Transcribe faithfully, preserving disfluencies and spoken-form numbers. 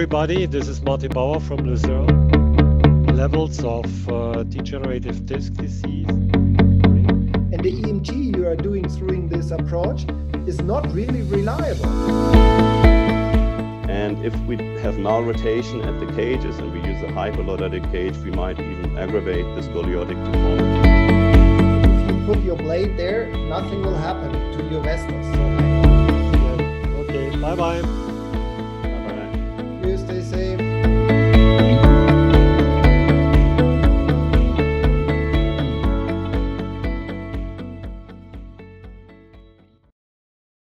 everybody, this is Martin Baur from Lateral. Levels of uh, degenerative disc disease. And the E M G you are doing through this approach is not really reliable. And if we have malrotation at the cages and we use a hyperlordotic cage, we might even aggravate the scoliotic deformity. If you put your blade there, nothing will happen to your vestas. So... Okay, bye-bye.